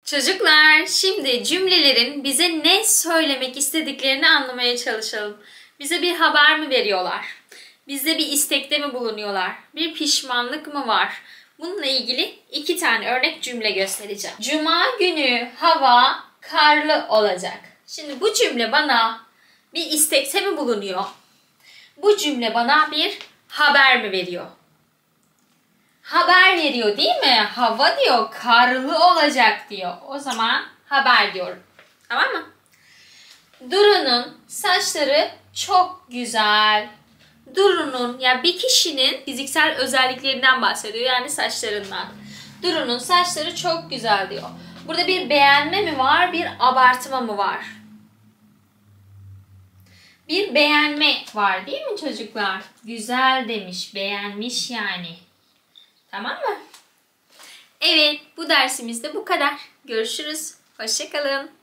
Çocuklar, şimdi cümlelerin bize ne söylemek istediklerini anlamaya çalışalım. Bize bir haber mi veriyorlar? Bize bir istekte mi bulunuyorlar? Bir pişmanlık mı var? Bununla ilgili 2 tane örnek cümle göstereceğim. Cuma günü hava karlı olacak. Şimdi bu cümle bana bir istekte mi bulunuyor? Bu cümle bana bir haber mi veriyor? Haber veriyor değil mi? Hava diyor, karlı olacak diyor. O zaman haber diyorum. Tamam mı? Duru'nun saçları çok güzel. Duru'nun, yani bir kişinin fiziksel özelliklerinden bahsediyor. Yani saçlarından. Duru'nun saçları çok güzel diyor. Burada bir beğenme mi var, bir abartma mı var? Bir beğenme var değil mi çocuklar? Güzel demiş, beğenmiş yani. Tamam mı? Evet, bu dersimizde bu kadar. Görüşürüz. Hoşça kalın.